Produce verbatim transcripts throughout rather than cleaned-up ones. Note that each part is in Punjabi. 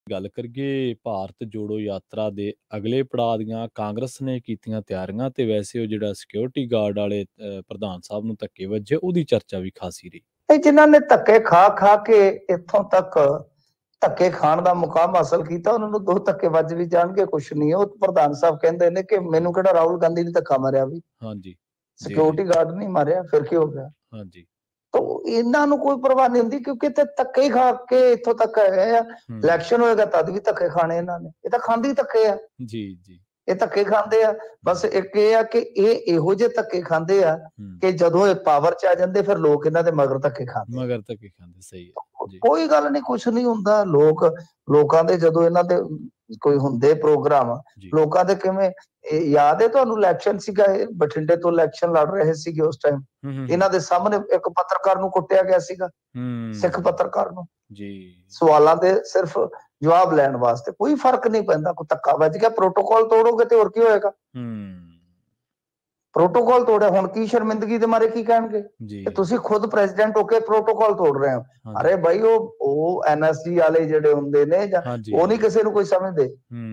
ਗੱਲ ਕਰੀਏ ਭਾਰਤ ਜੋੜੋ ਯਾਤਰਾ ਦੇ ਅਗਲੇ ਪੜਾਅ ਦੀਆਂ ਕਾਂਗਰਸ ਨੇ ਕੀਤੀਆਂ ਤਿਆਰੀਆਂ ਤੇ ਵੈਸੇ ਉਹ ਜਿਹੜਾ ਸਿਕਿਉਰਿਟੀ ਗਾਰਡ ਵਾਲੇ ਅ, ਪ੍ਰਧਾਨ ਸਾਹਿਬ ਨੂੰ ਧੱਕੇ ਵੱਜੇ ਉਹਦੀ ਚਰਚਾ ਵੀ ਖਾਸੀ ਰਹੀ। ਇਹ ਜਿਨ੍ਹਾਂ ਨੇ ਧੱਕੇ ਖਾ ਖਾ ਕੇ ਇੱਥੋਂ ਤੱਕ ਧੱਕੇ ਖਾਣ ਦਾ ਮੁਕਾਮ ਹਾਸਲ ਕੀਤਾ, ਉਹਨਾਂ ਨੂੰ ਦੋ ਧੱਕੇ ਵੱਜ ਵੀ ਜਾਣਗੇ ਕੁਛ ਨਹੀਂ। ਉਹ ਪ੍ਰਧਾਨ ਸਾਹਿਬ ਕਹਿੰਦੇ ਨੇ ਕਿ ਮੈਨੂੰ ਕਿਹੜਾ ਰਾਹੁਲ ਗਾਂਧੀ ਨੇ ਧੱਕਾ ਮਾਰਿਆ ਵੀ, ਹਾਂਜੀ ਸਿਕਿਉਰਿਟੀ ਗਾਰਡ ਨਹੀਂ ਮਾਰਿਆ, ਫਿਰ ਕੀ ਹੋ ਗਿਆ? ਹਾਂਜੀ ਤਾਂ ਇਹਨਾਂ ਨੂੰ ਕੋਈ ਪਰਵਾਹ ਨਹੀਂ ਹੁੰਦੀ, ਕਿਉਂਕਿ ਤੇ ਧੱਕੇ ਹੀ ਖਾ ਕੇ ਇੱਥੋਂ ਤੱਕ ਆਏ ਆ। ਇਲੈਕਸ਼ਨ ਹੋਏਗਾ ਤਦ ਵੀ ਧੱਕੇ ਖਾਣੇ ਇਹਨਾਂ ਨੇ, ਇਹ ਤਾਂ ਖਾਂਦੇ ਹੀ ਧੱਕੇ ਆ ਜੀ ਜੀ ਇਹ ਧੱਕੇ ਖਾਂਦੇ ਆ। ਬਸ ਇੱਕ ਇਹ ਆ ਕਿ ਇਹ ਇਹੋ ਜਿਹੇ ਧੱਕੇ ਖਾਂਦੇ ਆ ਕਿ ਜਦੋਂ ਇਹ ਪਾਵਰ ਚ ਆ ਜਾਂਦੇ ਫਿਰ ਲੋਕ ਇਹਨਾਂ ਦੇ ਮਗਰ ਧੱਕੇ ਖਾਂਦੇ ਮਗਰ ਧੱਕੇ ਖਾਂਦੇ। ਸਹੀ ਹੈ, ਕੋਈ ਗੱਲ ਨਹੀਂ, ਕੁਛ ਨਹੀਂ ਹੁੰਦਾ। ਲੋਕ ਲੋਕਾਂ ਦੇ ਜਦੋਂ ਇਹਨਾਂ ਦੇ ਕੋਈ ਹੁੰਦੇ ਪ੍ਰੋਗਰਾਮ, ਲੋਕਾਂ ਦੇ ਕਿਵੇਂ ਯਾਦ ਹੈ ਤੁਹਾਨੂੰ? ਇਲੈਕਸ਼ਨ ਸੀਗਾ, ਬਠਿੰਡੇ ਤੋਂ ਇਲੈਕਸ਼ਨ ਲੜ ਰਹੇ ਸੀਗੇ ਉਸ ਟਾਈਮ, ਇਹਨਾਂ ਦੇ ਸਾਹਮਣੇ ਇੱਕ ਪੱਤਰਕਾਰ ਨੂੰ ਕੁੱਟਿਆ ਗਿਆ ਸੀਗਾ, ਸਿੱਖ ਪੱਤਰਕਾਰ ਨੂੰ, ਜੀ ਸਵਾਲਾਂ ਦੇ ਸਿਰਫ ਜਵਾਬ ਲੈਣ ਵਾਸਤੇ। ਕੋਈ ਫਰਕ ਨਹੀਂ ਪੈਂਦਾ, ਕੋਈ ਧੱਕਾ ਵੱਜ ਗਿਆ, ਪ੍ਰੋਟੋਕਾਲ ਤੋੜੋਗੇ ਤੇ ਹੋਰ ਕੀ ਹੋਏਗਾ? ਪ੍ਰੋਟੋਕਾਲ ਤੋੜਿਆ, ਹੁਣ ਕੀ ਸ਼ਰਮਿੰਦਗੀ ਦੇ ਮਾਰੇ ਕੀ ਕਹਿਣਗੇ ਕਿ ਤੁਸੀਂ ਖੁਦ ਪ੍ਰੈਜ਼ੀਡੈਂਟ ਹੋ ਕੇ ਪ੍ਰੋਟੋਕਾਲ ਤੋੜ ਰਹੇ ਹੋ। ਅਰੇ ਭਾਈ, ਉਹ ਉਹ ਐਨਐਸਜੀ ਵਾਲੇ ਜਿਹੜੇ ਹੁੰਦੇ ਨੇ, ਉਹ ਨਹੀਂ ਕਿਸੇ ਨੂੰ ਕੋਈ ਸਮਝਦੇ।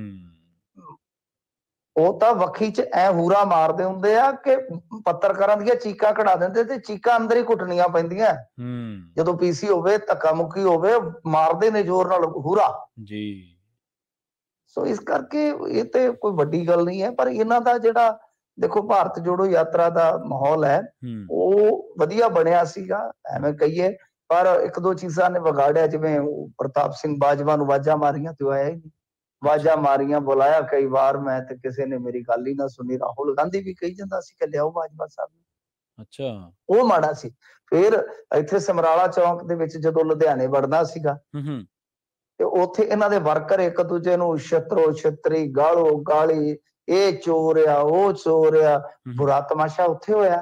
ਉਹ ਤਾਂ ਵੱਖੀ ਚ ਐ ਹੂਰਾ ਮਾਰਦੇ ਹੁੰਦੇ ਆ ਕਿ ਪੱਤਰਕਾਰਾਂ ਦੀਆਂ ਚੀਕਾਂ ਕਢਾ ਦਿੰਦੇ, ਤੇ ਚੀਕਾਂ ਅੰਦਰ ਹੀ ਕੁੱਟਣੀਆਂ ਪੈਂਦੀਆਂ ਜਦੋਂ ਪੀਸੀ ਹੋਵੇ, ਧੱਕਾ ਮੁੱਕੀ ਹੋਵੇ, ਮਾਰਦੇ ਨੇ ਜ਼ੋਰ ਨਾਲ ਹੂਰਾ ਜੀ। ਸੋ ਇਸ ਕਰਕੇ ਇਹ ਤੇ ਕੋਈ ਵੱਡੀ ਗੱਲ ਨਹੀਂ ਹੈ। ਪਰ ਇਹਨਾਂ ਦਾ ਜਿਹੜਾ ਦੇਖੋ ਭਾਰਤ ਜੋੜੋ ਯਾਤਰਾ ਦਾ ਮਾਹੌਲ ਹੈ ਉਹ ਵਧੀਆ ਬਣਿਆ ਸੀਗਾ, ਐਵੇਂ ਕਹੀਏ, ਪਰ ਇੱਕ ਦੋ ਚੀਜ਼ਾਂ ਨੇ ਵਿਗਾੜਿਆ। ਜਿਵੇਂ ਪ੍ਰਤਾਪ ਸਿੰਘ ਬਾਜਵਾ ਨੂੰ ਆਵਾਜ਼ਾਂ ਮਾਰੀਆਂ ਤੇ ਆਇਆ ਹੀ ਨਹੀਂ, ਆਵਾਜ਼ਾਂ ਮਾਰੀਆਂ, ਬੁਲਾਇਆ ਕਈ ਵਾਰ ਮੈਂ, ਤੇ ਕਿਸੇ ਨੇ ਮੇਰੀ ਗੱਲ ਹੀ ਨਾ ਸੁਣੀ। ਰਾਹੁਲ ਗਾਂਧੀ ਵੀ ਕਹੀ ਜਾਂਦਾ ਸੀ ਕਿ ਲਿਆਓ ਬਾਜਵਾ ਸਾਹਿਬ ਨੂੰ, ਅੱਛਾ ਉਹ ਮਾੜਾ ਸੀ। ਫਿਰ ਇੱਥੇ ਸਮਰਾਲਾ ਚੌਂਕ ਦੇ ਵਿੱਚ ਜਦੋਂ ਲੁਧਿਆਣੇ ਵੜਨਾ ਸੀਗਾ ਤੇ ਉੱਥੇ ਇਹਨਾਂ ਦੇ ਵਰਕਰ ਇੱਕ ਦੂਜੇ ਨੂੰ ਛਤਰੋ ਛਤਰੀ, ਗਾਲੋ ਗਾਲੀ, ਇਹ ਚੋਰ ਆ, ਉਹ ਚੋਰ ਆ, ਬੁਰਾ ਤਮਾਸ਼ਾ ਉੱਥੇ ਹੋਇਆ।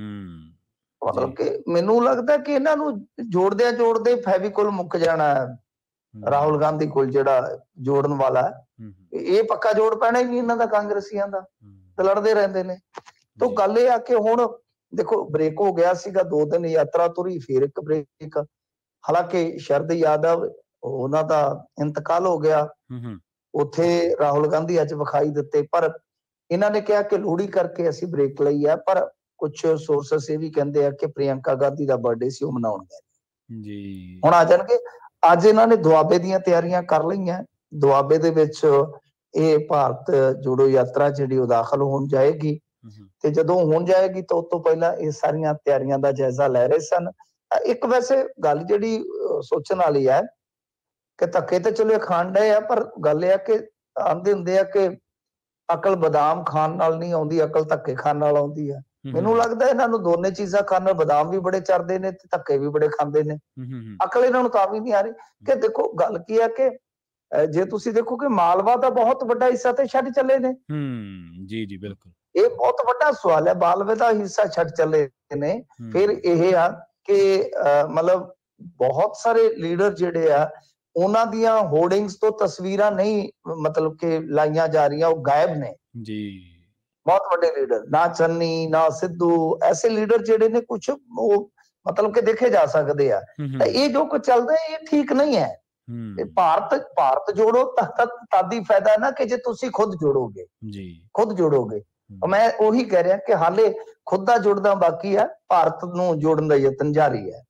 ਮਤਲਬ ਕਿ ਮੈਨੂੰ ਲੱਗਦਾ ਕਿ ਇਹਨਾਂ ਨੂੰ ਜੋੜਦਿਆਂ ਜੋੜਦੇ ਫੈਵੀਕੋਲ ਮੁੱਕ ਜਾਣਾ ਰਾਹੁਲ ਗਾਂਧੀ ਕੋਲ, ਜਿਹੜਾ ਜੋੜਨ ਵਾਲਾ ਇਹ ਪੱਕਾ ਜੋੜ ਪੈਣਾ ਹੀ ਨਹੀਂ ਇਹਨਾਂ ਦਾ ਕਾਂਗਰਸੀਆਂ ਦਾ, ਤੇ ਲੜਦੇ ਰਹਿੰਦੇ ਨੇ। ਤਾਂ ਗੱਲ ਇਹ ਆ ਕਿ ਹੁਣ ਦੇਖੋ ਬ੍ਰੇਕ ਹੋ ਗਿਆ ਸੀਗਾ, ਦੋ ਦਿਨ ਯਾਤਰਾ ਤੁਰੀ, ਫਿਰ ਇੱਕ ਬ੍ਰੇਕ। ਹਾਲਾਂਕਿ ਸ਼ਰਦ ਯਾਦਵ ਉਹਨਾਂ ਦਾ ਇੰਤਕਾਲ ਹੋ ਗਿਆ, ਉੱਥੇ ਰਾਹੁਲ ਗਾਂਧੀ ਅੱਜ ਵਿਖਾਈ ਦਿੱਤੇ। ਪਰ ਇਹਨਾਂ ਨੇ ਕਿਹਾ ਕਿ ਲੋਹੜੀ ਕਰਕੇ ਅਸੀਂ ਬ੍ਰੇਕ ਲਈ ਆ, ਪਰ ਕੁਛ ਸੋਰਸਸ ਇਹ ਵੀ ਕਹਿੰਦੇ ਆ ਕਿ ਪ੍ਰਿਯੰਕਾ ਗਾਂਧੀ ਦਾ ਬਰਥਡੇ ਸੀ, ਉਹ ਮਨਾਉਣ ਗਏ ਜੀ, ਹੁਣ ਆ ਜਾਣਗੇ। ਅੱਜ ਇਹਨਾਂ ਨੇ ਦੁਆਬੇ ਦੀਆਂ ਤਿਆਰੀਆਂ ਕਰ ਲਈਆਂ। ਦੁਆਬੇ ਦੇ ਵਿੱਚ ਇਹ ਭਾਰਤ ਜੋੜੋ ਯਾਤਰਾ ਜਿਹੜੀ ਉਹ ਦਾਖਲ ਹੋਣ ਜਾਏਗੀ, ਤੇ ਜਦੋਂ ਹੋਣ ਜਾਏਗੀ ਤਾਂ ਉਸ ਤੋਂ ਪਹਿਲਾਂ ਇਹ ਸਾਰੀਆਂ ਤਿਆਰੀਆਂ ਦਾ ਜਾਇਜ਼ਾ ਲੈ ਰਹੇ ਸਨ। ਇੱਕ ਵੈਸੇ ਗੱਲ ਜਿਹੜੀ ਸੋਚਣ ਵਾਲੀ ਹੈ ਕਿ ਧੱਕੇ ਤੇ ਚਲੋ ਖਾਣ ਡਏ ਆ, ਪਰ ਗੱਲ ਇਹ ਆ ਕਿ ਆਂਦੇ ਹੁੰਦੇ ਆ ਕਿ ਅਕਲ ਬਦਾਮ ਖਾਣ ਨਾਲ ਨਹੀਂ ਆਉਂਦੀ, ਅਕਲ ਧੱਕੇ ਖਾਣ ਨਾਲ ਆਉਂਦੀ ਹੈ। ਮੈਨੂੰ ਲੱਗਦਾ ਇਹਨਾਂ ਨੂੰ ਦੋਨੇ ਚੀਜ਼ਾਂ ਖਾਣ ਨਾਲ, ਬਦਾਮ ਵੀ ਬੜੇ ਚਰਦੇ ਨੇ ਤੇ ਧੱਕੇ ਵੀ ਬੜੇ ਖਾਂਦੇ ਨੇ। ਅਕਲ ਇਹਨਾਂ ਨੂੰ ਤਾਂ ਵੀ ਨਹੀਂ ਆ ਰਹੀ। ਕਿ ਦੇਖੋ ਗੱਲ ਕੀ ਹੈ ਕਿ ਜੇ ਤੁਸੀਂ ਦੇਖੋ ਕਿ ਮਾਲਵਾ ਦਾ ਬਹੁਤ ਵੱਡਾ ਹਿੱਸਾ ਤੇ ਛੱਡ ਚੱਲੇ ਨੇ। ਜੀ ਜੀ ਬਿਲਕੁਲ, ਇਹ ਬਹੁਤ ਵੱਡਾ ਸਵਾਲ ਹੈ, ਮਾਲਵੇ ਦਾ ਹਿੱਸਾ ਛੱਡ ਚੱਲੇ ਨੇ। ਫਿਰ ਇਹ ਆ ਕਿ ਮਤਲਬ ਬਹੁਤ ਸਾਰੇ ਲੀਡਰ ਜਿਹੜੇ ਆ ਉਹਨਾਂ ਦੀਆਂ ਹੋਰਡਿੰਗਸ ਤੋਂ ਤਸਵੀਰਾਂ ਨਹੀਂ ਮਤਲਬ ਕਿ ਲਾਈਆਂ ਜਾ ਰਹੀਆਂ, ਉਹ ਗਾਇਬ ਨੇ ਜੀ। ਬਹੁਤ ਵੱਡੇ ਲੀਡਰ, ਨਾ ਚੰਨੀ ਨਾ ਸਿੱਧੂ, ਐਸੇ ਲੀਡਰ ਜਿਹੜੇ ਨੇ ਕੁਛ ਉਹ ਮਤਲਬ ਕਿ ਦੇਖੇ ਜਾ ਸਕਦੇ ਆ। ਤਾਂ ਇਹ ਜੋ ਕੁਝ ਚੱਲਦਾ ਇਹ ਠੀਕ ਨਹੀਂ ਹੈ। ਭਾਰਤ ਭਾਰਤ ਜੋੜੋ ਤਦ ਹੀ ਫਾਇਦਾ ਹੈ ਨਾ ਕਿ ਜੇ ਤੁਸੀਂ ਖੁਦ ਜੋੜੋਗੇ ਜੀ, ਖੁਦ ਜੋੜੋਗੇ। ਮੈਂ ਉਹੀ ਕਹਿ ਰਿਹਾ ਕਿ ਹਾਲੇ ਖੁਦ ਦਾ ਜੁੜਨਾ ਬਾਕੀ ਹੈ, ਭਾਰਤ ਨੂੰ ਜੋੜਨ ਦਾ ਯਤਨ ਜਾਰੀ ਹੈ।